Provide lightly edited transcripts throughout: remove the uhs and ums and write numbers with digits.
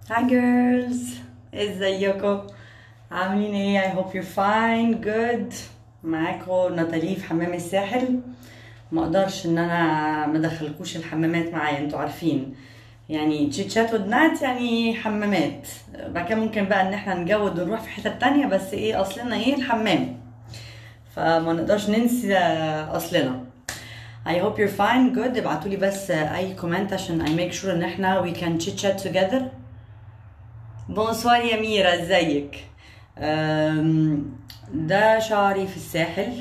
Hi girls, ازيكم؟ عاملين ايه؟ I hope you're fine, good. معاكم ناتالي في حمام الساحل. ما اقدرش ان انا ما ادخلكوش الحمامات معايا، انتوا عارفين يعني تشيت شات ودنات يعني حمامات. بعد كده ممكن بقى ان احنا نجود ونروح في حتة تانية، بس ايه اصلنا ايه؟ الحمام. فما نقدرش ننسى اصلنا. I hope you're fine, good. ابعتولي بس اي كومنت عشان I make sure ان احنا we can chit chat together. بونسوار يا ميرا، ازيك؟ ده شعري في الساحل.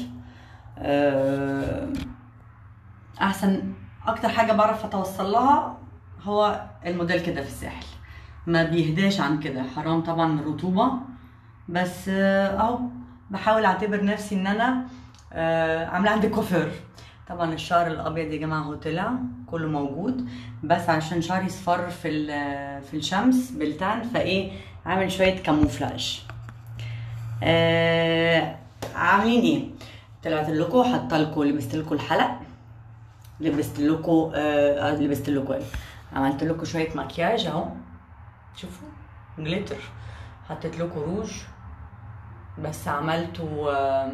احسن اكتر حاجه بعرف اتوصل لها هو الموديل كده في الساحل، ما بيهداش عن كده. حرام طبعا الرطوبه، بس اهو بحاول اعتبر نفسي ان انا عامله عندي كوفر. طبعا الشعر الابيض يا جماعه هو طلع كله موجود، بس عشان شعري اصفر في الشمس بالتان، فايه عامل شويه كاموفلاج. عاملين ايه؟ طلعت لكم، حاطه لكم، لبست لكم الحلق، لبست لكم ايه، عملت لكم شويه مكياج اهو، شوفوا جليتر، حطيت لكم روج، بس عملته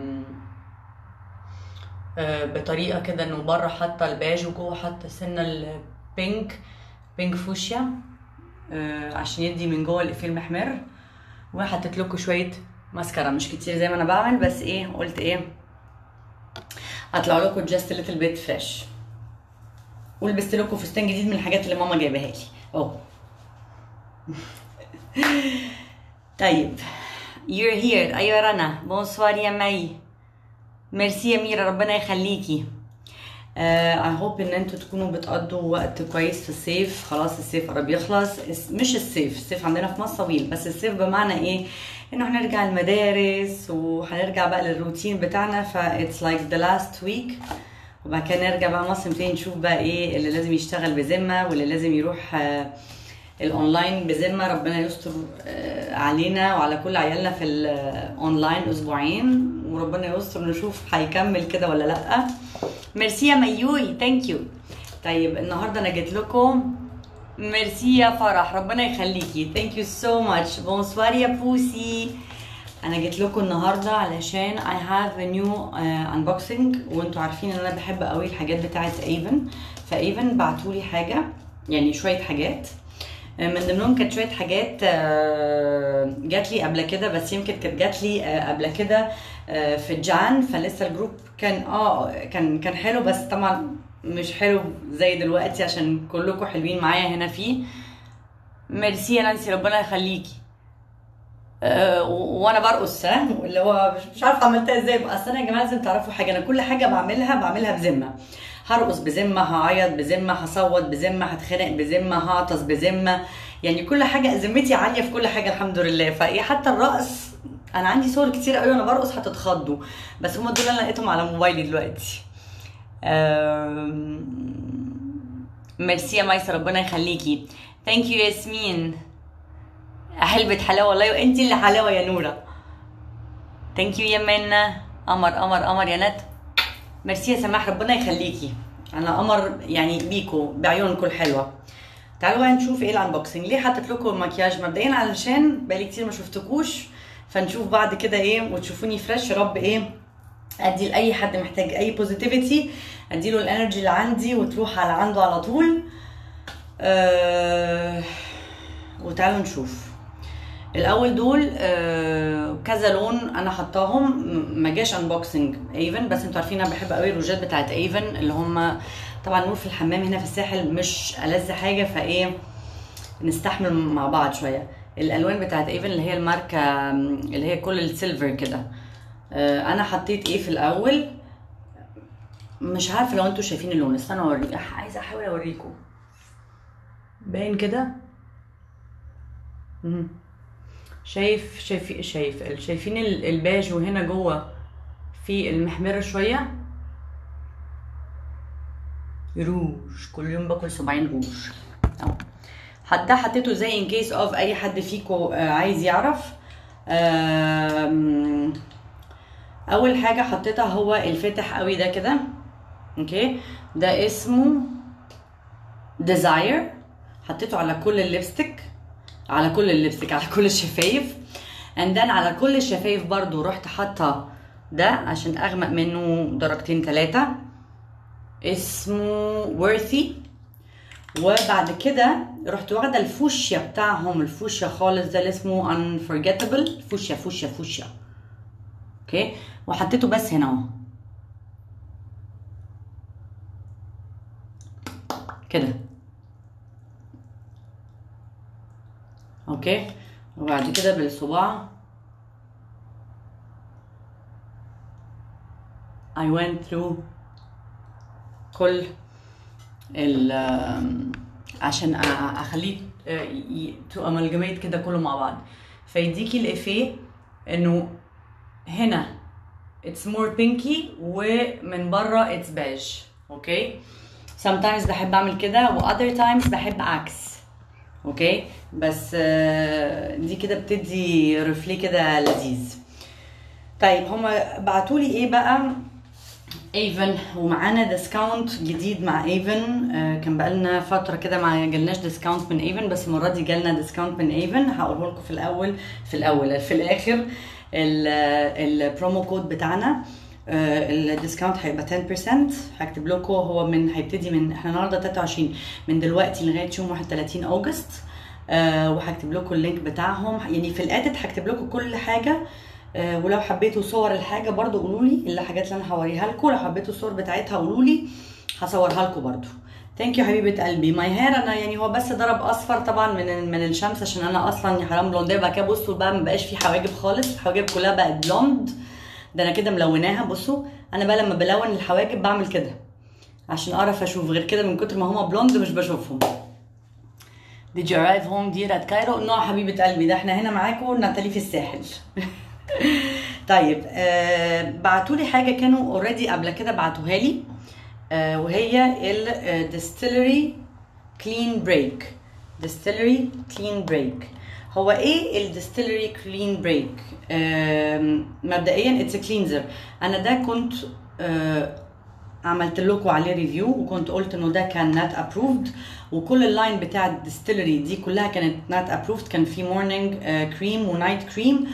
بطريقه كده انه بره حاطه الباج وجوه حاطه سنه البينك، بينك فوشيا، عشان يدي من جوه القفيل محمر. وحطيت لكم شويه ماسكارا، مش كتير زي ما انا بعمل، بس ايه قلت ايه هطلع لكم جاست ليتل بيت فريش. ولبست لكم فستان جديد من الحاجات اللي ماما جايباها لي اهو. طيب you're here. ايوه رنا، بونسوار يا مي، ميرسي يا ميرا، ربنا يخليكي. I hope ان انتوا تكونوا بتقضوا وقت كويس في الصيف. خلاص الصيف قرب يخلص. مش الصيف عندنا في مصر طويل، بس الصيف بمعنى ايه؟ انه هنرجع المدارس وهنرجع بقى للروتين بتاعنا، ف it's like the last week. وبعد كده نرجع بقى مصر نبتدي نشوف بقى ايه اللي لازم يشتغل بذمه واللي لازم يروح الاونلاين بذمه. ربنا يستر علينا وعلى كل عيالنا في الاونلاين اسبوعين، وربنا يستر نشوف هيكمل كده ولا لا. ميرسي يا ميوي، ثانك يو. طيب النهارده انا جيت لكم. ميرسي يا فرح، ربنا يخليكي، ثانك يو سو ماتش. بونسوار يا بوسي. انا جيت لكم النهارده علشان I have a new unboxing، وانتوا عارفين ان انا بحب قوي الحاجات بتاعه ايفن. فايفن بعتولي حاجه، يعني شويه حاجات، من ضمنهم كانت شويه حاجات جات لي قبل كده، بس يمكن كانت جات لي قبل كده في جان، فلسه الجروب كان حلو، بس طبعا مش حلو زي دلوقتي عشان كلكم حلوين معايا هنا فيه. ميرسي يا نانسي، ربنا يخليكي. وانا برقص، اللي هو مش عارفه عملتها ازاي. اصل انا يا جماعه لازم تعرفوا حاجه، انا كل حاجه بعملها بذمه. هرقص بذمه، هعيط بذمه، هصوت بذمه، هتخانق بذمه، هعطس بذمه، يعني كل حاجه ذمتي عاليه في كل حاجه الحمد لله. فايه حتى الرقص انا عندي صور كتير قوي وانا برقص هتتخضوا، بس هم دول اللي انا لقيتهم على موبايلي دلوقتي. ميرسي يا ميسة، ربنا يخليكي. ثانك يو ياسمين، حلبة حلاوه والله، وانتي اللي حلاوه يا نوره. ثانك يو يا منى، قمر قمر قمر يا ند. ميرسي يا سماح، ربنا يخليكي. انا قمر يعني بيكو بعيونكم الحلوه. تعالوا بقى نشوف ايه الانبوكسنج. ليه حطيت لكم المكياج مبدئيا؟ علشان بقالي كتير ما شفتكوش، فنشوف بعد كده ايه وتشوفوني فريش. يا رب ايه ادي لاي حد محتاج اي بوزيتيفيتي، اديله الانرجي اللي عندي وتروح على عنده على طول. وتعالوا نشوف الاول دول. كذا لون انا حطاهم، ما جاش انبوكسنج ايفن، بس انتوا عارفين انا بحب قوي الروجات بتاعت ايفن، اللي هم طبعا نور في الحمام هنا في الساحل مش ألذ حاجه، فايه نستحمل مع بعض شويه. الالوان بتاعت ايفن اللي هي الماركه اللي هي كل السيلفر كده. انا حطيت ايه في الاول، مش عارفه لو انتوا شايفين اللون، استنوا اوريكم، عايزه احاول اوريكم. باين كده؟ شايفين الباج، وهنا جوه في المحمره شويه روج. كل يوم باكل 70 روج اهو. ده حطيته زي ان كيس اوف اي حد فيكم عايز يعرف. اول حاجه حطيتها هو الفاتح قوي ده كده، اوكي، ده اسمه ديزاير. حطيته على كل الليبستيك على كل اللبستيك، على كل الشفايف. and then على كل الشفايف برضو رحت حاطه ده عشان اغمق منه درجتين 3 اسمه worthy. وبعد كده رحت واخده الفوشيا بتاعهم، الفوشيا خالص ده اللي اسمه unforgettable، فوشيا فوشيا فوشيا اوكي، وحطيته بس هنا اهو كده اوكي. وبعد كده بالصباع I went through كل عشان اخليه to amalgamate كده كله مع بعض، فيديكي الافيه انه هنا it's more pinky ومن بره it's beige اوكي. sometimes بحب اعمل كده و other times بحب عكس اوكي، بس دي كده بتدي رفليه كده لذيذ. طيب هما بعتولي ايه بقى؟ ايفن، ومعانا ديسكاونت جديد مع ايفن. كان بقالنا فتره كده ما جالناش ديسكاونت من ايفن، بس المره دي جالنا ديسكاونت من ايفن. هقوله لكم في الاخر البرومو كود بتاعنا. الديسكاونت هيبقى 10%. هكتب لكم هو هيبتدي من احنا النهارده 23 من دلوقتي لغايه يوم 31 اغسطس. وهكتب لكم اللينك بتاعهم، يعني في الاديت هكتب لكم كل حاجه. ولو حبيتوا صور الحاجه برضو قولوا لي الحاجات اللي انا هوريها لكم، لو حبيتوا الصور بتاعتها قولوا لي هصورها لكم برضو. ثانك يو حبيبه قلبي. ماي هير انا يعني هو بس ضرب اصفر طبعا من الشمس عشان انا اصلا يا حرام بلونديه. بقى كده بصوا بقى ما بقاش في حواجب خالص، الحواجب كلها بقت بلوند. ده انا كده ملوناها. بصوا انا بقى لما بلون الحواجب بعمل كده عشان اعرف اشوف، غير كده من كتر ما هما بلوند مش بشوفهم. Did you arrive home dear at Cairo؟ نو حبيبه قلبي، ده احنا هنا معاكم ناتالي في الساحل. طيب بعتولي حاجه كانوا اوريدي قبل كده بعتوها لي، وهي الديستيلري كلين بريك. ديستيلري كلين بريك هو ايه الديستيلري كلين بريك؟ مبدئيا اتس كلينزر. انا ده كنت عملت لكم عليه ريفيو وكنت قلت انه ده كان نات ابروفد، وكل اللاين بتاع الديستيلري دي كلها كانت نات ابروفد. كان في مورنينج كريم ونايت كريم،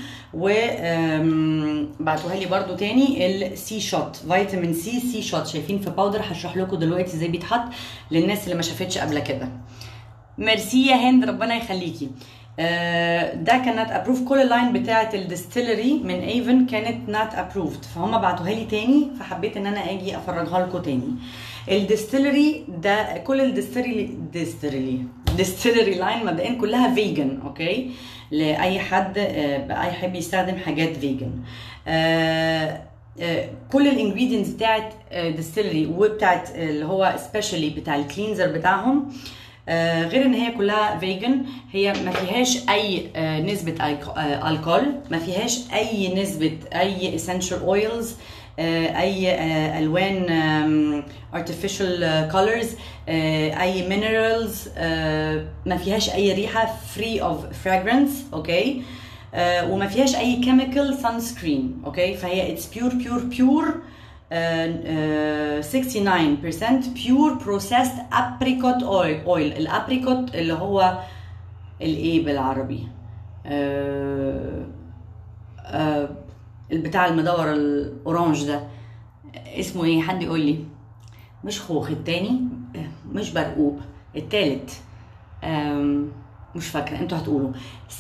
وبعتوها لي برضو تاني السي شوت فيتامين سي شوت. شايفين في باودر، هشرح لكم دلوقتي ازاي بيتحط للناس اللي ما شافتش قبل كده. ميرسي يا هند، ربنا يخليكي. ده كان نات ابروف. كل اللاين بتاعه الديستيلري من ايفن كانت نات ابروفد، فهم بعتوها لي تاني فحبيت ان انا اجي افرجها لكم تاني. الديستيلري ده كل الديستيلري لاين مبدئيا كلها فيجن اوكي، لاي حد يحب يستخدم حاجات فيجن. كل الانجريدينتس بتاعت ديستيلري وبتاعت اللي هو سبيشالي بتاع الكلينزر بتاعهم، غير ان هي كلها فيجن، هي ما فيهاش اي نسبه الكحول، ما فيهاش اي نسبه اي essential oils، اي الوان artificial colors، اي minerals، ما فيهاش اي ريحه free of fragrance اوكي، وما فيهاش اي chemical sunscreen اوكي. فهي it's pure 69% pure processed apricot oil. الابريكوت اللي هو الايه بالعربي؟ البتاع المدور الاورانج ده اسمه ايه؟ حد يقول لي. مش خوخ، التاني مش برقوق، التالت مش فاكره، انتوا هتقولوا.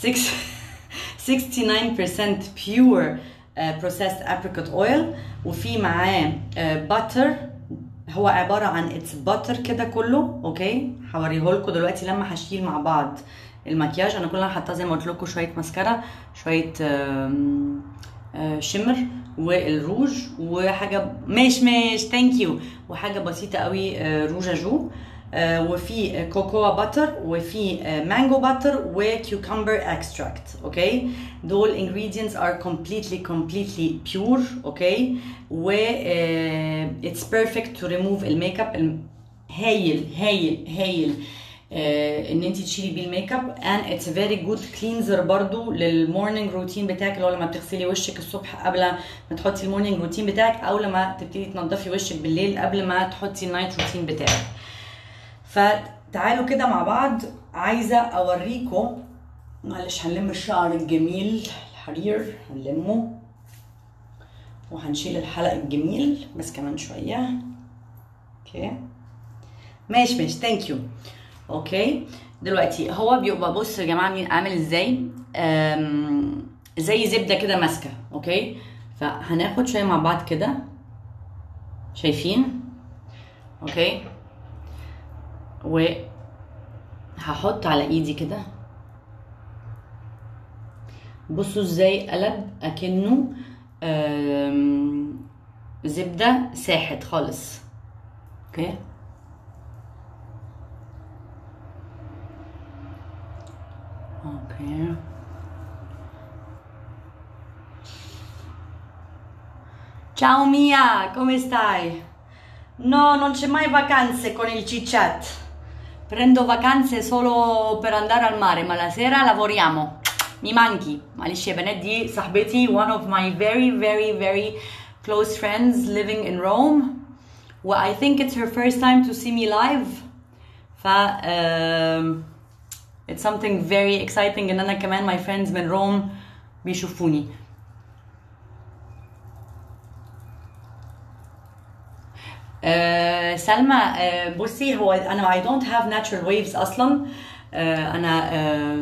69% pure processed apricot oil، وفي معاه butter. هو عباره عن اتس butter كده كله اوكي. هوريه لكم دلوقتي لما هشيل مع بعض المكياج. انا كلها حاطه زي ما قلت لكم شويه ماسكارا، شويه شمر والروج وحاجه مش ثانك يو، وحاجه بسيطه قوي روجا جو، وفي كوكوا باتر، وفي مانجو باتر، وكيوكمبر اكستراكت اوكي. دول ingredients are completely pure اوكي، و it's perfect to remove الميك اب. هايل ان انت تشيلي بيه الميك اب. and it's a very good cleanser برضو للمورنينج روتين بتاعك، اللي هو لما بتغسلي وشك الصبح قبل ما تحطي المورنينج روتين بتاعك، او لما تبتدي تنضفي وشك بالليل قبل ما تحطي النايت روتين بتاعك. فتعالوا كده مع بعض، عايزه اوريكم معلش هنلم الشعر الجميل الحرير، هنلمه وهنشيل الحلق الجميل بس كمان شويه. اوكي ماشي ثانك يو. اوكي دلوقتي هو بيبقى، بصوا يا جماعه عامل ازاي، زي زبده كده ماسكه. اوكي فهناخد شويه مع بعض كده، شايفين؟ اوكي وهحط على ايدي كده، بصوا ازاي قلب اكنه زبده ساحت خالص. اوكي اوكي ciao Mia, come stai? No, non c'è mai vacanze con il cicciat. Prendo vacanze solo per andare al mare, ma la sera lavoriamo. Mi manchi. معلش يا بنات، دي صاحبتي one of my very very very close friends living in Rome. I think it's her first time to see me live. ف it's something very exciting ان انا كمان my friends من روم بيشوفوني. سلمى بصي، هو انا I don't have natural waves اصلا. انا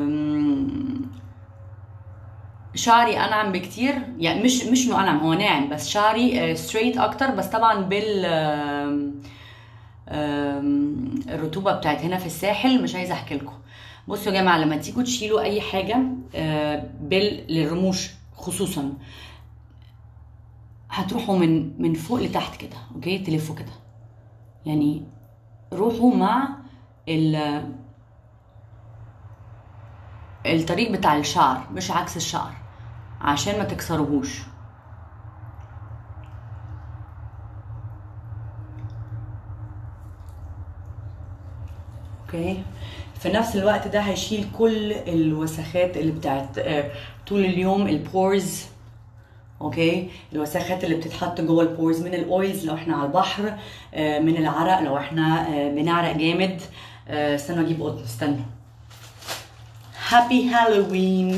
شعري انعم بكتير، يعني مش انه انعم، هو ناعم بس شعري ستريت اكتر، بس طبعا بال الرطوبه بتاعت هنا في الساحل مش عايزه احكي لكم. بصوا يا جماعه، لما تيجوا تشيلوا اي حاجه للرموش خصوصا، هتروحوا من فوق لتحت كده. اوكي تلفوا كده، يعني روحوا مع الطريق بتاع الشعر مش عكس الشعر عشان ما تكسروهوش. اوكي في نفس الوقت ده هيشيل كل الوسخات اللي بتاعت طول اليوم، البورز. اوكي الوسخات اللي بتتحط جوه البورز من الاويلز لو احنا على البحر، من العرق لو احنا بنعرق جامد. استنوا اجيب قطن، استنوا. هابي هالوين.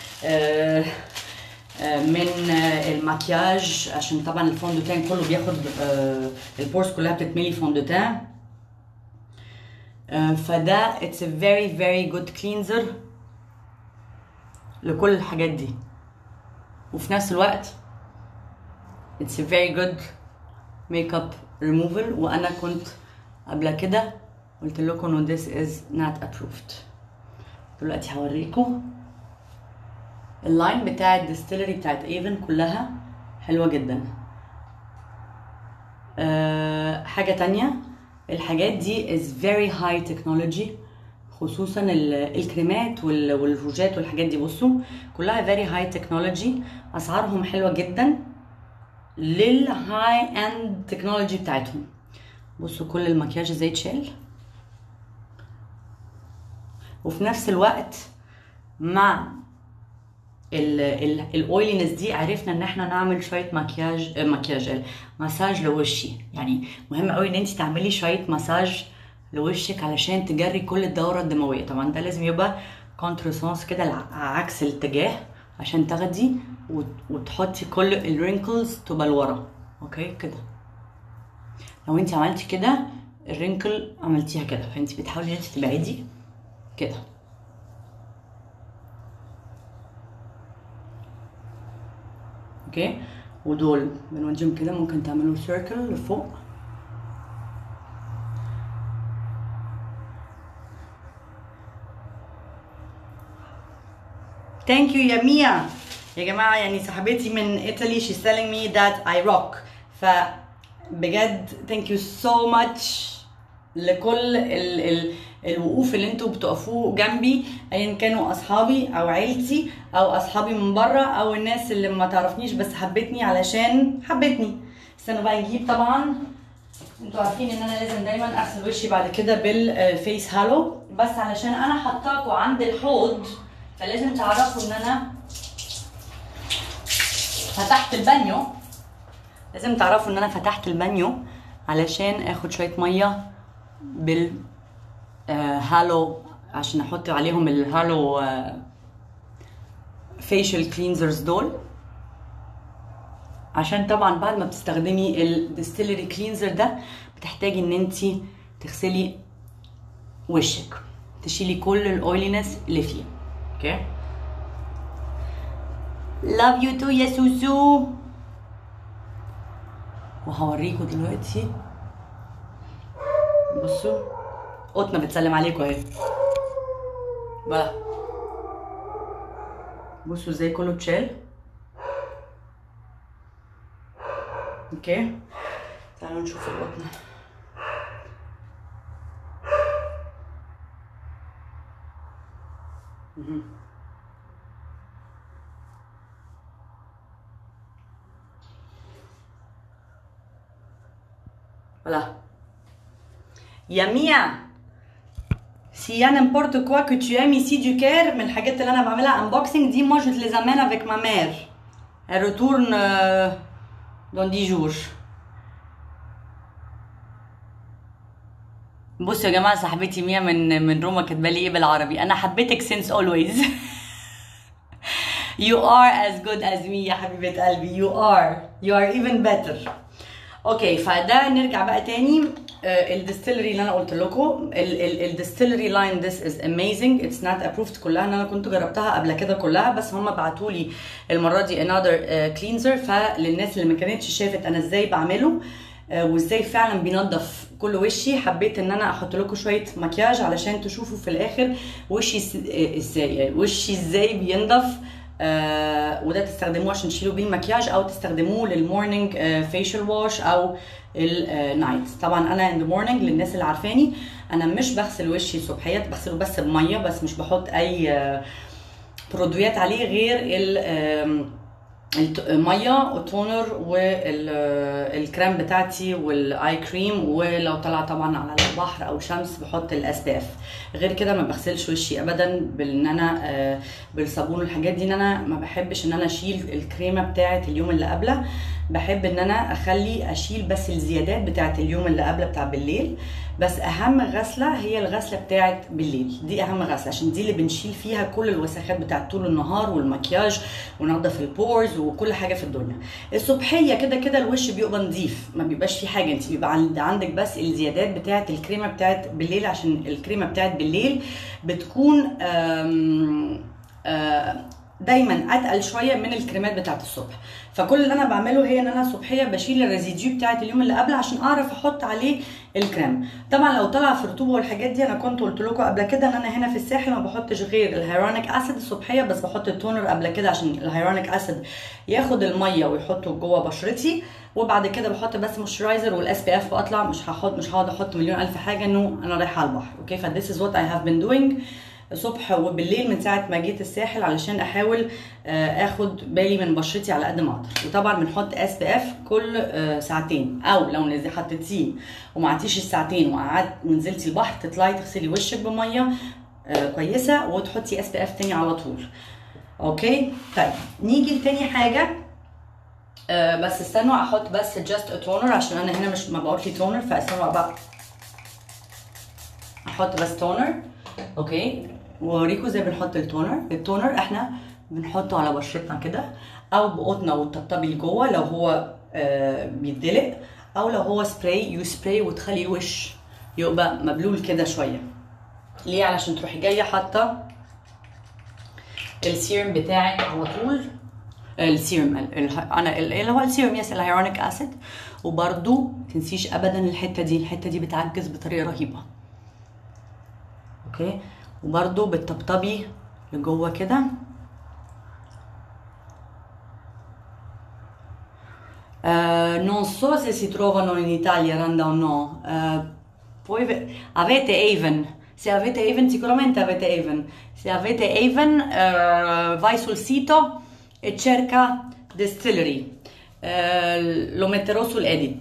من المكياج، عشان طبعا الفوندوتان كله بياخد البورز كلها بتتملي فوندوتان. فده it's a very very good cleanser لكل الحاجات دي، وفي نفس الوقت it's a very good makeup removal. وانا كنت قبل كده قلت لكم انه this is not approved. دلوقتي هوريكم اللاين بتاع الديستيلري بتاعت ايفن، كلها حلوه جدا. حاجه تانية، الحاجات دي is very high technology، خصوصا الكريمات والروجات والحاجات دي. بصوا كلها very high technology، اسعارهم حلوه جدا للهاي اند تكنولوجي بتاعتهم. بصوا كل المكياج ازاي اتشال، وفي نفس الوقت مع الاويلينس دي عرفنا ان احنا نعمل شويه مساج لوشي. يعني مهم قوي ان انت تعملي شويه مساج لوشك علشان تجري كل الدوره الدمويه. طبعا ده لازم يبقى كونترسونس كده عكس الاتجاه عشان تاخدي وتحطي كل الرينكلز تبقى لورا. اوكي كده، لو انت عملتي كده الرينكل عملتيها كده، فانت بتحاولي ان انت تبعدي كده. اوكي ودول بنوديهم كده، ممكن تعملوا سيركل لفوق. ثانك يو يا ميا يا جماعه، يعني صاحبتي من ايطالي she's telling me that I rock. فبجد ثانك يو سو ماتش لكل الوقوف اللي انتوا بتقفوه جنبي، ايا كانوا اصحابي او عيلتي او اصحابي من بره او الناس اللي ما تعرفنيش بس حبتني علشان حبتني. استنوا بقى نجيب، طبعا انتوا عارفين ان انا لازم دايما اغسل وشي بعد كده بالفيس هالو، بس علشان انا حطاكوا عند الحوض فلازم تعرفوا ان انا فتحت البانيو. لازم تعرفوا ان انا فتحت البانيو علشان اخد شويه ميه بال هالو عشان احط عليهم الهالو فيشل كلينزرز دول، عشان طبعا بعد ما بتستخدمي الديستيلري كلينزر ده بتحتاجي ان انت تغسلي وشك، تشيلي كل الاويلينس اللي فيه. اوكي، love you too يا سوسو. وهوريكم دلوقتي، بصوا قطنا بتسلم عليكم اهي بقى، بصوا ازاي كله اتشال. اوكي، تعالوا نشوف القطنه. Voilà. يا ميا، si y a n'importe quoi que tu aimes ici du Caire من الحاجات اللي انا بعملها unboxing دي، moi je te les amène avec ma mère. Elle retourne dans 10 jours. بصوا يا جماعه، صاحبتي ميا من روما كاتبه لي ايه بالعربي: انا حبيتك since always. You are as good as me يا حبيبه قلبي. You are even better. اوكي، فده نرجع بقى تاني. الديستيلري اللي انا قلت لكم، الديستيلري لاين this is amazing. it's not approved كلها، ان انا كنت جربتها قبل كده كلها، بس هم بعتوا لي المره دي another cleanser. فللناس اللي ما كانتش شافت انا ازاي بعمله وازاي فعلا بينظف كل وشي، حبيت ان انا احط لكم شويه مكياج علشان تشوفوا في الاخر وشي ازاي بينضف. وده تستخدموه عشان تشيلوا بيه المكياج، او تستخدموه للمورنينج فيشل واش او النايت. طبعا انا ان ذا مورنينج، للناس اللي عارفاني انا مش بغسل وشي صبحيات، بغسله بس بميه بس، مش بحط اي برودويات عليه غير الميه والتونر والكريم بتاعتي والاي كريم، ولو طلع طبعا على البحر او شمس بحط الاس بي اف. غير كده ما بغسلش وشي ابدا بان انا بالصابون والحاجات دي، ان انا ما بحبش ان انا اشيل الكريمه بتاعه اليوم اللي قبله. بحب ان انا اشيل بس الزيادات بتاعه اليوم اللي قبله بتاع بالليل. بس اهم غسله هي الغسله بتاعه بالليل، دي اهم غسله، عشان دي اللي بنشيل فيها كل الوسخات بتاعه طول النهار والمكياج وننضف البورز وكل حاجه في الدنيا. الصبحيه كده كده الوش بيبقى نظيف، ما بيبقاش فيه حاجه، انت بيبقى عندك بس الزيادات بتاعه الكريمه بتاعه بالليل، عشان الكريمه بتاعه بالليل بتكون دايما اتقل شويه من الكريمات بتاعه الصبح. فكل اللي انا بعمله هي ان انا الصبحيه بشيل الريزيديو بتاعه اليوم اللي قبل عشان اعرف احط عليه الكريم. طبعا لو طلع في رطوبه والحاجات دي، انا كنت قلت لكم قبل كده ان انا هنا في الساحل ما بحطش غير الهيرونيك اسيد الصبحيه، بس بحط التونر قبل كده عشان الهيرونيك اسيد ياخد الميه ويحطه جوه بشرتي، وبعد كده بحط بس مويسترايزر والاس بي اف واطلع. مش هقعد احط مليون الف حاجه انه انا رايحه على البحر. اوكي، فذس از وات اي هاف بين دوينج صبح وبالليل من ساعه ما جيت الساحل، علشان احاول اخد بالي من بشرتي على قد ما اقدر. وطبعا بنحط اس بي اف كل ساعتين، او لو حطيتيه وما عدتيش الساعتين وقعدت ونزلتي البحر، تطلعي تغسلي وشك بميه كويسه وتحطي اس بي اف تاني على طول. اوكي، طيب نيجي لتاني حاجه. بس استنوا احط بس جاست تونر، عشان انا هنا مش ما بقولش تونر، فاستنوا بقى احط بس تونر. اوكي، واوريكم ازاي بنحط التونر. التونر احنا بنحطه على بشرتنا كده، او بقطنا وتطبطبي لجوه لو هو بيتدلق، او لو هو سبراي يسبراي وتخلي الوش يبقى مبلول كده شويه. ليه؟ علشان تروحي جايه حاطه السيرم بتاعك على طول. السيرم انا اللي هو السيرم يس الهيرونيك اسيد. وبرده متنسيش ابدا الحته دي بتعجز بطريقه رهيبه. اوكي، وبرده بتطبطبي لجوه كده. Non so se si trovano in Italia, Randa, o no. Poi avete Avon. Se avete Avon, sicuramente avete Avon. Se avete Avon, vai sul sito e cerca Distillery. Lo metterò sull'edit.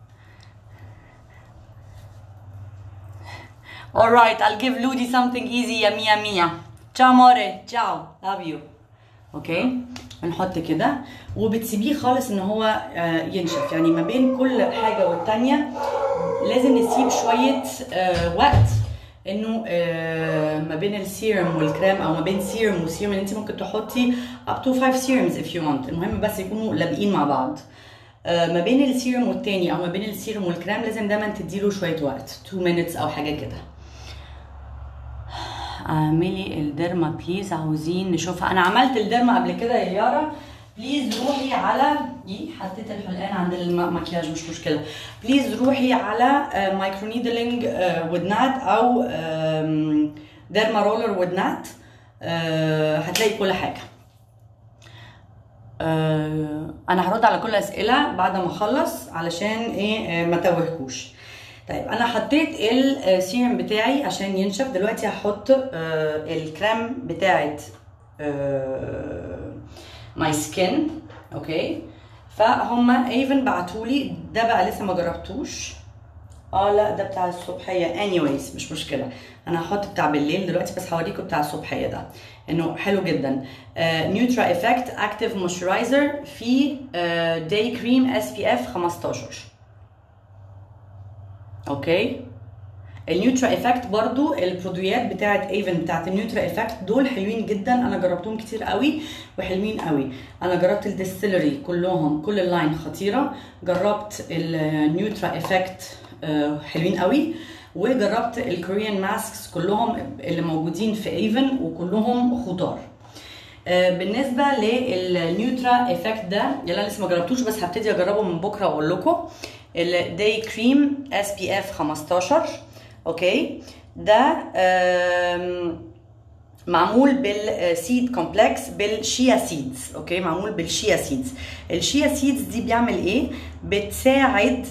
Alright, I'll give Ludi something easy يا mia. Ciao amore, ciao, love you. اوكي، بنحط كده وبتسيبيه خالص ان هو ينشف. يعني ما بين كل حاجه والتانيه لازم نسيب شويه وقت انه ما بين السيرم والكريم، او ما بين سيرم وسيرم، انت ممكن تحطي up to 5 serums if you want. المهم بس يكونوا لابقين مع بعض. ما بين السيرم والتاني او ما بين السيرم والكريم لازم دايما تديله شويه وقت، 2 minutes او حاجه كده. اعملي الديرما بليز، عاوزين نشوفها. انا عملت الديرما قبل كده يا يارا، بليز روحي على حطيت الحلقان عند المكياج مش مشكله. بليز روحي على مايكرو نيدلينج with نات او ديرما رولر with نات، هتلاقي كل حاجه. انا هرد على كل الاسئله بعد ما اخلص علشان ايه ما توهكوش. طيب انا حطيت السيرم بتاعي عشان ينشف. دلوقتي هحط الكريم بتاعت ماي سكين. اوكي، فهم ايفن بعتولي ده بقى، لسه ما جربتوش. لا ده بتاع الصبحيه. anyways مش مشكله، انا هحط بتاع بالليل دلوقتي، بس هوريكم بتاع الصبحيه ده انه حلو جدا. نيوترا افكت اكتيف مويسترايزر في داي كريم SPF 15. اوكي، النيوترا افكت برضو البرودويات بتاعت ايفن بتاعت النيوترا افكت دول حلوين جدا، انا جربتهم كتير قوي وحلوين قوي. انا جربت الديستيلري كلهم، كل اللاين خطيره. جربت النيوترا افكت حلوين قوي، وجربت الكوريان ماسكس كلهم اللي موجودين في ايفن وكلهم خطار. بالنسبه للنيوترا افكت ده يلا لسه ما جربتوش، بس هبتدي اجربه من بكره واقول لكم. الداي كريم SPF 15. اوكي، ده معمول بالسيد كومبلكس بالشيا سيدز. اوكي، معمول بالشيا سيدز. الشيا سيدز دي بيعمل ايه؟ بتساعد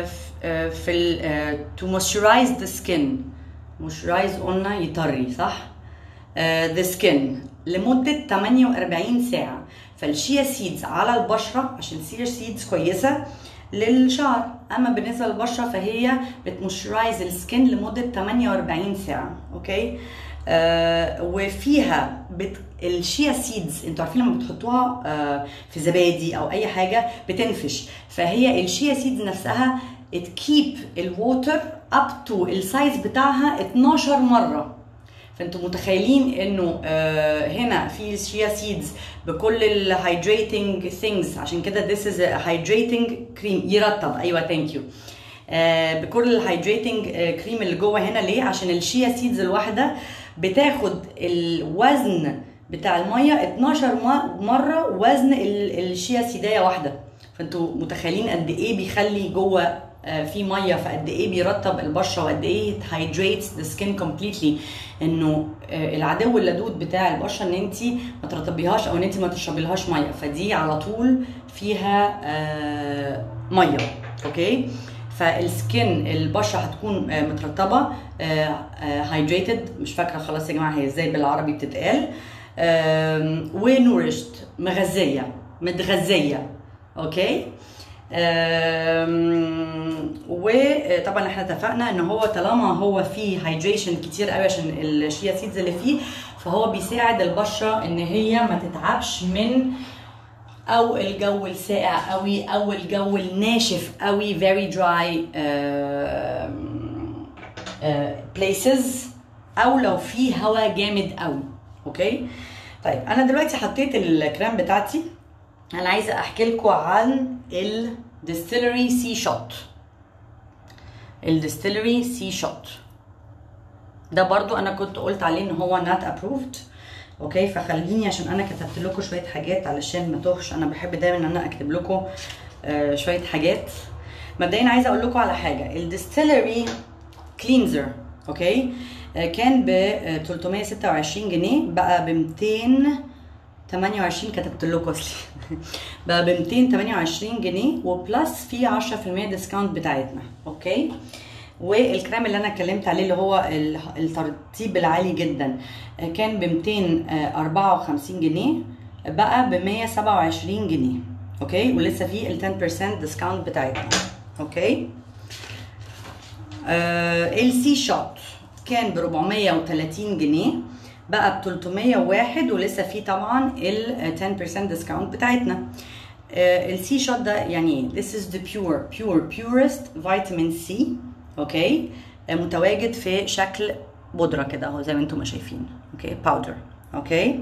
في to moisturize the skin. moisturize قلنا يطري صح؟ the skin لمدة 48 ساعة. فالشيا سيدز على البشرة عشان الشيا سيدز كويسة للشعر، اما بالنسبه للبشره فهي بتمويسترايز السكين لمده 48 ساعه. اوكي، وفيها الشيا سيدز انتوا عارفين لما بتحطوها في زبادي او اي حاجه بتنفش، فهي الشيا سيدز نفسها تكيب الووتر اب تو السايز بتاعها 12 مره. فانتوا متخيلين انه هنا في الشيا سيدز بكل الهايدريتنج ثينجز، عشان كده this is a hydrating cream يرطب. ايوه ثانك يو. بكل الهايدريتنج كريم اللي جوه هنا. ليه؟ عشان الشيا سيدز الواحده بتاخد الوزن بتاع الميه 12 مره وزن الشيا سيدايه واحده. فانتوا متخيلين قد ايه بيخلي جوه في ميه، فقد ايه بيرطب البشره، وقد ايه hydrates the skin completely. انه العدو اللدود بتاع البشره ان انت ما ترطبيهاش او ان انت ما تشربيلهاش ميه، فدي على طول فيها ميه. اوكي، فالسكين البشره هتكون مترطبه hydrated. مش فاكره خلاص يا جماعه هي ازاي بالعربي بتتقال. ونورشت، مغذيه، متغذيه. اوكي، وطبعا احنا اتفقنا ان هو طالما هو فيه هايدريشن كتير قوي عشان الشيا سيدز اللي فيه، فهو بيساعد البشره ان هي ما تتعبش من او الجو الساقع قوي او الجو الناشف قوي very dry places، او لو في هواء جامد قوي. اوكي، طيب انا دلوقتي حطيت الكريم بتاعتي. انا عايزه احكي لكم عن الديستيلري سي شوت. الديستيلري سي شوت ده برضو انا كنت قلت عليه ان هو نات ابروفد. اوكي، فخليني عشان انا كتبت لكم شويه حاجات علشان ما توهش. انا بحب دايما ان انا اكتب لكم شويه حاجات. مبدئيا عايزه اقول لكم على حاجه. الديستيلري كلينزر اوكي كان ب 326 جنيه، بقى ب 228. كتبت لكم اصلي بقى ب 228 جنيه وبلس في 10% ديسكاونت بتاعتنا. اوكي، والكريم اللي انا اتكلمت عليه اللي هو الترطيب العالي جدا كان ب 254 جنيه، بقى ب 127 جنيه. اوكي، ولسه في ال 10% ديسكاونت بتاعتنا. اوكي، السي شوت كان ب 430 جنيه، بقى ب 301، ولسه في طبعا ال 10% ديسكاونت بتاعتنا. السي شوت ده يعني this is the purest vitamin C. اوكي، متواجد في شكل بودره كده اهو زي ما انتم ما شايفين. اوكي باودر. اوكي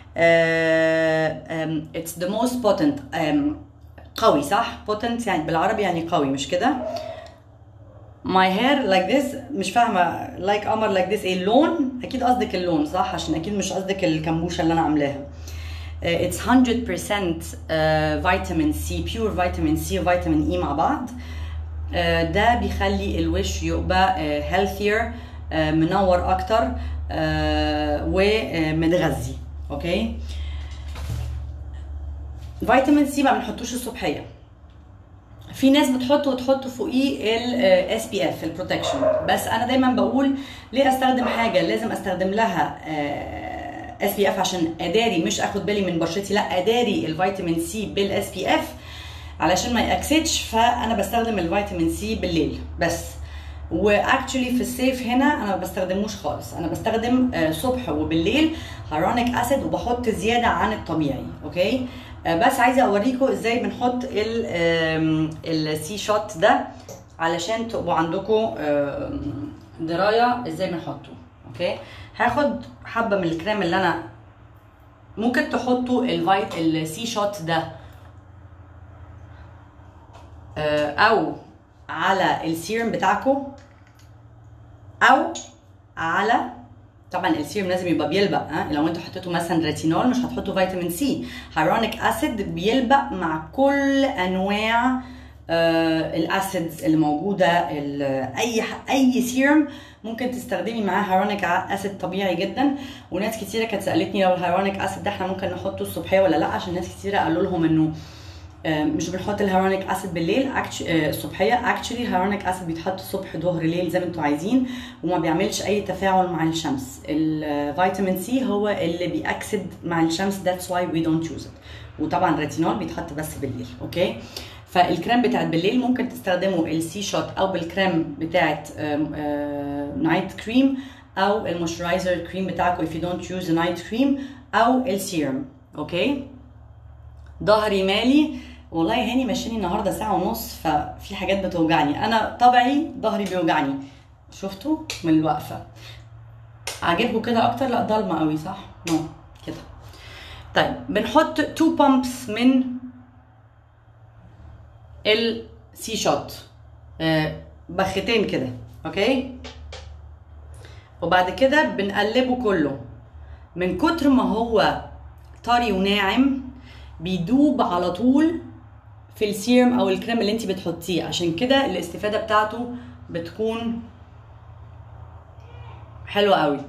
it's the most potent. قوي صح؟ potent يعني بالعربي يعني قوي مش كده؟ my hair like this. مش فاهمه like قمر like this ايه اللون؟ اكيد قصدك اللون صح؟ عشان اكيد مش قصدك الكمبوشه اللي انا عاملاها. it's 100% فيتامين سي، pure فيتامين سي وفيتامين اي مع بعض. ده بيخلي الوش يبقى healthier، منور اكتر ومتغذي. اوكي فيتامين سي ما بنحطوش الصبحيه، في ناس بتحطه وتحط فوقيه الاس بي اف البروتكشن، بس انا دايما بقول ليه استخدم حاجه لازم استخدم لها اس بي اف عشان اداري، مش اخد بالي من بشرتي، لا اداري الفيتامين سي بالاس بي اف علشان ما ياكسدش. فانا بستخدم الفيتامين سي بالليل بس، واكشلي في الصيف هنا انا ما بستخدموش خالص، انا بستخدم صبح وبالليل هيرونيك اسيد وبحط زياده عن الطبيعي. اوكي بس عايزه اوريكم ازاي بنحط السي شوت ده علشان تبقوا عندكم درايه ازاي بنحطه. اوكي هاخد حبه من الكريم اللي انا ممكن تحطوا السي شوت ده او على السيرم بتاعكم او على، طبعا السيرم لازم يبقى بيلبق. لو انتوا حطيتوا مثلا ريتينول مش هتحطوا فيتامين سي، هيرونيك اسيد بيلبق مع كل انواع الاسيدز اللي موجوده. اي سيرم ممكن تستخدمي معاه هيرونيك اسيد طبيعي جدا. وناس كتيره كانت سالتني لو الهيرونيك اسيد ده احنا ممكن نحطه الصبحيه ولا لا، عشان ناس كتيره قالوا لهم انه مش بنحط الهيرونيك اسيد بالليل الصبحيه. اكشلي الهيرونيك اسيد بيتحط الصبح ظهر ليل زي ما انتوا عايزين، وما بيعملش اي تفاعل مع الشمس. الفيتامين سي هو اللي بيأكسد مع الشمس، that's why we don't use it. وطبعا الريتينول بيتحط بس بالليل. اوكي فالكريم بتاعت بالليل ممكن تستخدموا السي شوت او بالكريم بتاعت نايت كريم او المويسترايزر كريم بتاعكم if you don't use a night cream او السيرم. اوكي ظهري مالي والله هاني ماشيني النهارده ساعه ونص، ففي حاجات بتوجعني. انا طبعي ظهري بيوجعني، شفتوا من الوقفه. عاجبكم كده اكتر؟ لا ضلمه قوي صح؟ نو كده. طيب بنحط 2 بامبس من السي شوت، بختين كده. اوكي وبعد كده بنقلبه كله. من كتر ما هو طري وناعم بيدوب على طول في السيرم او الكريم اللي انت بتحطيه، عشان كده الاستفاده بتاعته بتكون حلوه قوي.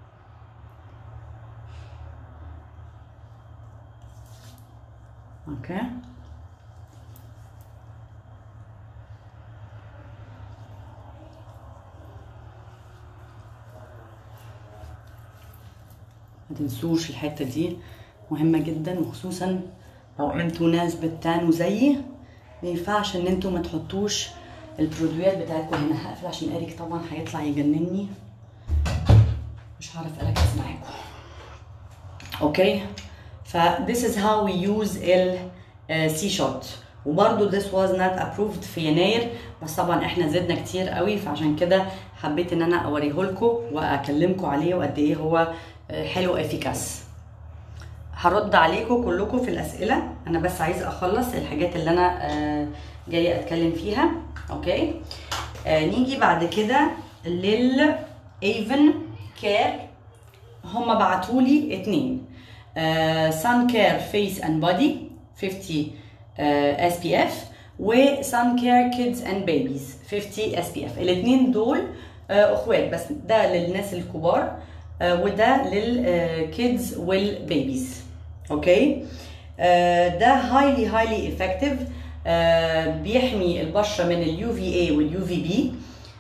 اوكي ما تنسوش الحته دي مهمه جدا، وخصوصا لو انتوا ناس بتانوا زيي ما ينفعش ان انتوا ما تحطوش البرودويات بتاعتكم هنا. هقفل عشان اريك طبعا هيطلع يجنني، مش هعرف اركز معاكم. اوكي ف this is how we use ال سي شوت. وبرده this was not approved في يناير، بس طبعا احنا زدنا كتير قوي، فعشان كده حبيت ان انا اوريه لكم واكلمكم عليه وقد ايه هو حلو افيكاس. هرد عليكم كلكم في الاسئله، انا بس عايزه اخلص الحاجات اللي انا جايه اتكلم فيها. اوكي نيجي بعد كده للافن كير. هم بعتولي 2 سان كير فيس اند بودي 50 اس بي اف، وسان كير كيدز اند بيبيز 50 اس بي اف. الاثنين دول اخوات، بس ده للناس الكبار وده للكيدز والبيبيز. اوكي ده هايلي افكتيف، بيحمي البشره من اليو في اي واليو في بي،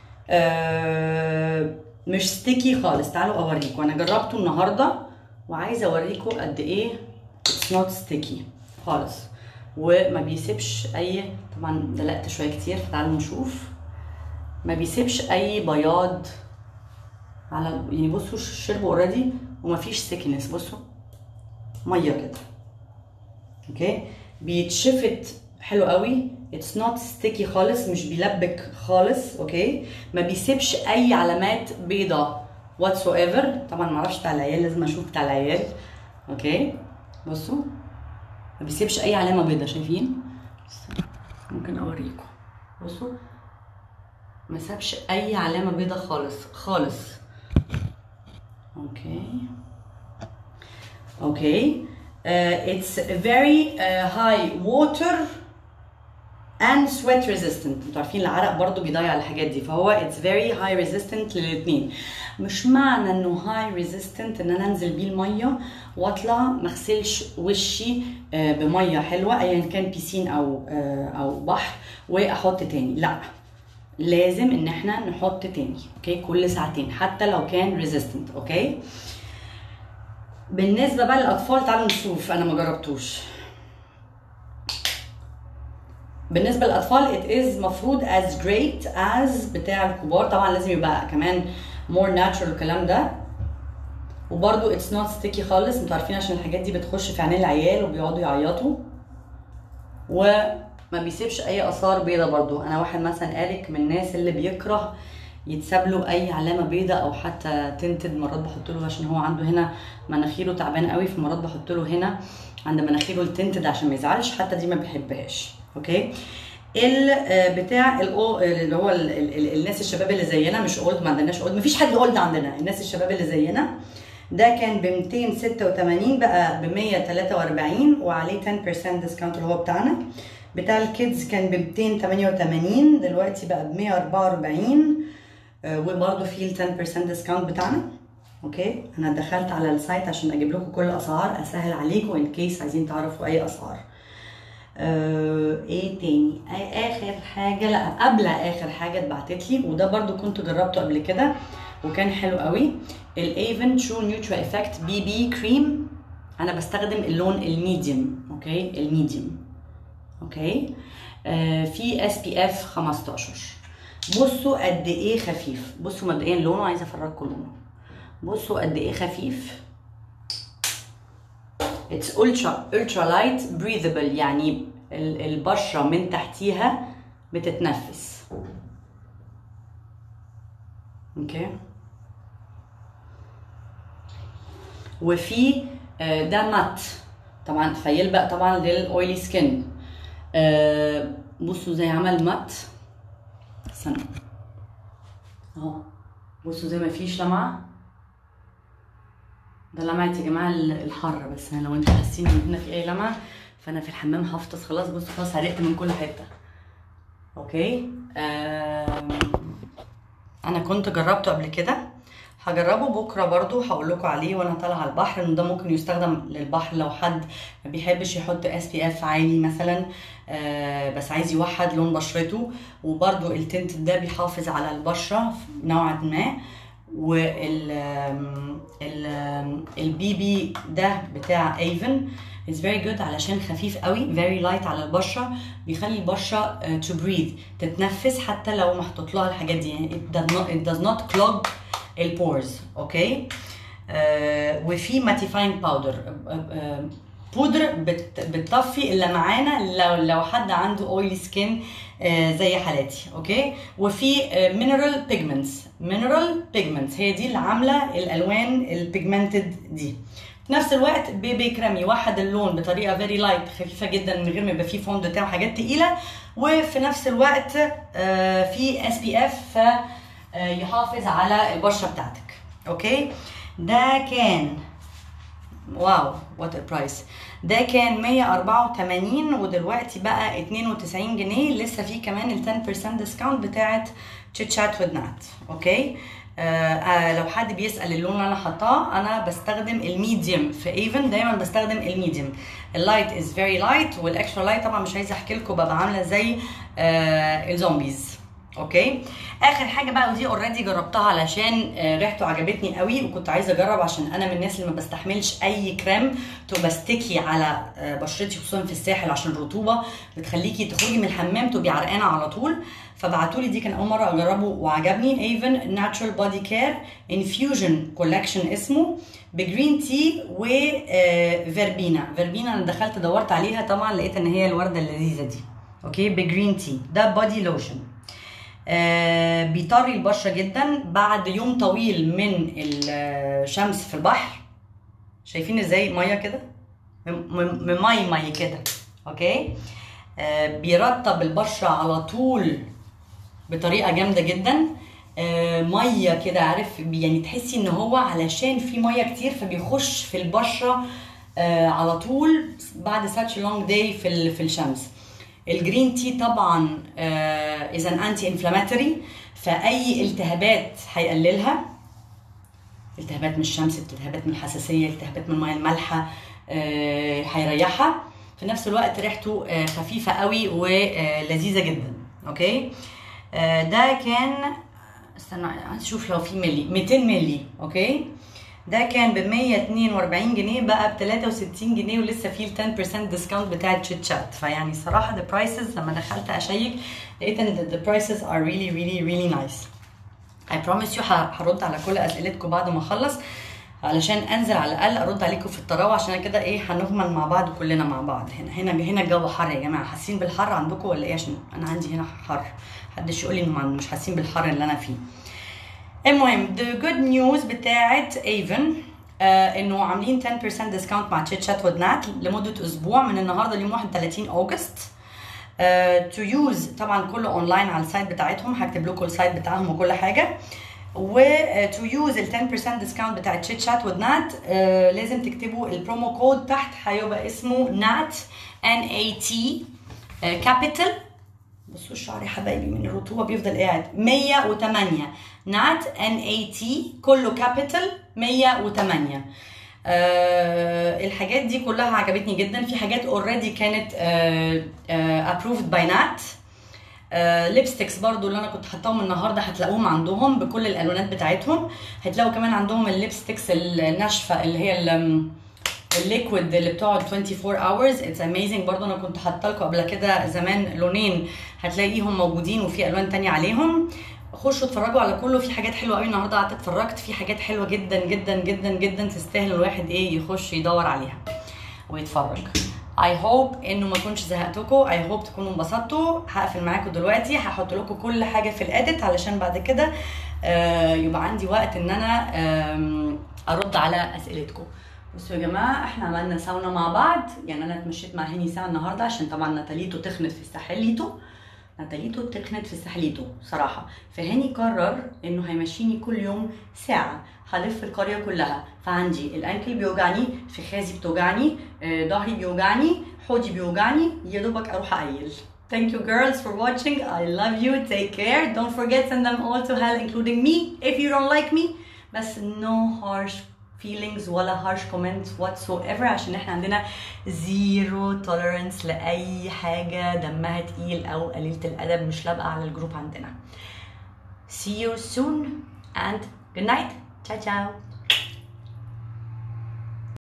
مش ستيكي خالص. تعالوا اوريكم، انا جربته النهارده وعايزه اوريكم قد ايه اتس نوت ستيكي خالص، وما بيسيبش اي، طبعا دلقت شويه كتير فتعالوا نشوف، ما بيسيبش اي بياض على، يعني بصوا شربوا اوريدي ومفيش سيكنس. بصوا ميه كده. اوكي بيتشفت حلو قوي، اتس نوت ستيكي خالص، مش بيلبك خالص. اوكي ما بيسيبش اي علامات بيضة whatsoever. طبعا ما اعرفش بتاع العيال، لازم اشوف بتاع العيال. اوكي بصوا ما بيسيبش اي علامه بيضه، شايفين؟ ممكن اوريكم، بصوا ما سابش اي علامه بيضه خالص خالص. اوكي it's very high water and sweat resistant. انتوا عارفين العرق برضو بيضيع الحاجات دي، فهو it's very high resistant للاثنين. مش معنى انه high resistant ان انا انزل بيه الميه واطلع ما اغسلش وشي بميه حلوه ايا كان بيسين او بحر واحط تاني، لا، لازم ان احنا نحط تاني. اوكي كل ساعتين حتى لو كان resistant. اوكي بالنسبه بقى للاطفال تعالوا نشوف، انا ما جربتوش. بالنسبه للاطفال it is مفروض as great as بتاع الكبار. طبعا لازم يبقى كمان more natural الكلام ده، وبرده it's not sticky خالص. انتوا عارفين عشان الحاجات دي بتخش في عينين العيال وبيقعدوا يعيطوا، وما بيسيبش اي اثار بيضه. برضو انا واحد مثلا قالك من الناس اللي بيكره يتساب له اي علامه بيضه او حتى تنتد. مرات بحط له عشان هو عنده هنا مناخيره تعبان قوي، فمرات بحط له هنا عند مناخيره التنتد عشان ما يزعلش، حتى دي ما بيحبهاش. اوكي بتاع اللي هو الناس الشباب اللي زينا، مش اولد، ما عندناش اولد، مفيش حد اولد عندنا. الناس الشباب اللي زينا ده كان ب 286 بقى ب 143 وعليه 10% ديسكاونت اللي هو بتاعنا. بتاع الكيدز كان ب 288 دلوقتي بقى ب 144 وبرده فيه ال 10% ديسكاونت بتاعنا. اوكي انا دخلت على السايت عشان اجيب لكم كل الاسعار، اسهل عليكم ان كيس عايزين تعرفوا اي اسعار. ايه تاني؟ اخر حاجه، لا قبل اخر حاجه اتبعتت لي، وده برده كنت جربته قبل كده وكان حلو قوي، الافن ترو نيوترال افكت بي بي كريم. انا بستخدم اللون الميديوم. اوكي الميديوم. اوكي في اس بي اف 15. بصوا قد ايه خفيف. بصوا مبدئيا لونه، عايزه افرجكم لونه. بصوا قد ايه خفيف. It's ultra light breathable، يعني البشرة من تحتيها بتتنفس. اوكي وفي ده مات طبعا، فيلبق طبعا للاويلي سكين. بصوا زي عمل مات، استنى اهو، بصوا زي ما فيش لمعة. ده لمعة يا جماعة الحر، بس انا لو انتوا حاسين ان هنا في اي لمعة فانا في الحمام هفطس خلاص. بصوا خلاص حرقت من كل حتة. اوكي انا كنت جربته قبل كده، هجربه بكره برضو هقول لكم عليه وانا طالعه على البحر، ان ده ممكن يستخدم للبحر لو حد ما بيحبش يحط اس بي اف عالي مثلا، بس عايز يوحد لون بشرته. وبرضو التنت ده بيحافظ على البشره نوعا ما. وال البي بي ده بتاع ايفن is very good علشان خفيف قوي، very light على البشره، بيخلي البشره to breathe، تتنفس حتى لو محطوط لها الحاجات دي، يعني it does not clog البورز. اوكي وفي ماتيفاينج باودر، بودر بتطفي اللمعانه لو حد عنده اويلي سكين زي حالاتي. اوكي وفي مينرال بيجمنتس هي دي اللي عامله الالوان البيجمنتد دي. في نفس الوقت بيبي كريم يوحد اللون بطريقه فيري لايت خفيفه جدا من غير ما يبقى فيه فوند بتاع وحاجات تقيله، وفي نفس الوقت في اس بي اف يحافظ على البشره بتاعتك. اوكي ده كان واو وات برايس، ده كان 184 ودلوقتي بقى 92 جنيه. لسه في كمان ال 10% ديسكاونت بتاعت تشيت شات وذ نات. اوكي لو حد بيسال اللون اللي انا حاطاه، انا بستخدم الميديوم في ايفن، دايما بستخدم الميديوم. اللايت از فيري لايت، والاكسترا لايت طبعا مش عايزه احكي لكم ببقى عامله زي الزومبيز. اوكي اخر حاجه بقى، ودي اوريدي جربتها علشان ريحته عجبتني قوي، وكنت عايزه اجرب عشان انا من الناس اللي ما بستحملش اي كريم تبقى ستيكي على بشرتي، خصوصا في الساحل عشان الرطوبه بتخليكي تخرجي من الحمام تبقي عرقانه على طول. فبعتولي دي، كان اول مره اجربه وعجبني. ايفن ناتشورال بودي كير انفيوجن كولكشن اسمه، بجرين تي وفيربينا. انا دخلت دورت عليها طبعا لقيت ان هي الورده اللذيذه دي. اوكي بجرين تي، ده بودي لوشن. بيطري البشره جدا بعد يوم طويل من الشمس في البحر. شايفين ازاي ميه كده، من ميه كده، اوكي. بيرطب البشره على طول بطريقه جامده جدا. ميه كده، عارف يعني، تحسي ان هو علشان في ميه كتير فبيخش في البشره على طول بعد such a long day في الشمس. الجرين تي طبعا is an anti-inflammatory، فاي التهابات هيقللها، التهابات من الشمس، التهابات من الحساسيه، التهابات من الميه المالحه، هيريحها. في نفس الوقت ريحته خفيفه قوي ولذيذه جدا، اوكي. ده كان، استنى اشوف لو في ملي، 200 ملي، اوكي. ده كان ب 142 جنيه، بقى ب 63 جنيه، ولسه فيه ال 10% ديسكاونت بتاع تشيت شات. فيعني صراحه the prices لما دخلت اشيك لقيت ان the prices are really nice. I promise you هرد على كل اسئلتكم بعد ما اخلص، علشان انزل على الاقل ارد عليكم في الطراوه، عشان كده ايه هنغمل مع بعض كلنا مع بعض. هنا الجو حر يا جماعه، حاسين بالحر عندكم ولا ايه؟ عشان انا عندي هنا حر، محدش يقول لي انه مش حاسين بالحر اللي انا فيه. المهم the good news بتاعت avon انه عاملين 10% ديسكاونت مع تشيت شات ودنات لمده اسبوع من النهارده ليوم 31 اوغست. to use طبعا كله اونلاين على السايت بتاعتهم، هكتب لكم السايت بتاعهم وكل حاجه. و to use ال 10% ديسكاونت بتاع تشيت شات ودنات لازم تكتبوا البرومو كود تحت، هيبقى اسمه نات NAT كابيتال. بصوا الشعر يا حبايبي من الرطوبه بيفضل قاعد. 108 نات NAT كله كابيتال 108. الحاجات دي كلها عجبتني جدا. في حاجات اوريدي كانت approved by نات. ليبستكس برضو اللي انا كنت حطاهم النهارده هتلاقوهم عندهم بكل الالوانات بتاعتهم. هتلاقوا كمان عندهم الليبستكس الناشفه اللي هي الليكويد اللي بتقعد 24 hours. اتس اميزنج برضو، انا كنت حاطه لكم قبل كده زمان لونين هتلاقيهم موجودين، وفي الوان تانية عليهم. خشوا اتفرجوا على كله، في حاجات حلوه قوي النهارده قعدت اتفرجت في حاجات حلوه جدا جدا جدا جدا تستاهل الواحد ايه يخش يدور عليها ويتفرج. I hope انه ما كنتش زهقتكم، I hope تكونوا انبسطتوا. هقفل معاكم دلوقتي، هحط لكم كل حاجه في الاديت علشان بعد كده يبقى عندي وقت ان انا ارد على اسئلتكم. بصوا يا جماعه، احنا عملنا ساونا مع بعض، يعني انا اتمشيت مع هاني ساعه النهارده عشان طبعا ناتاليتو تخنت في الساحليتو، صراحه. فهاني قرر انه هيمشيني كل يوم ساعه، هلف القريه كلها. فعندي الانكل بيوجعني، فخازي بتوجعني، ظهري بيوجعني، حوضي بيوجعني، يا دوبك اروح اقيل. Thank you girls for watching. I love you. Take care. Don't forget send them all to hell including me if you don't like me. بس no harsh feelings ولا harsh comments whatsoever، عشان احنا عندنا zero tolerance لأي حاجة دمها تقيل أو قليلة الأدب مش لابقة على الجروب عندنا. See you soon and good night. Ciao ciao.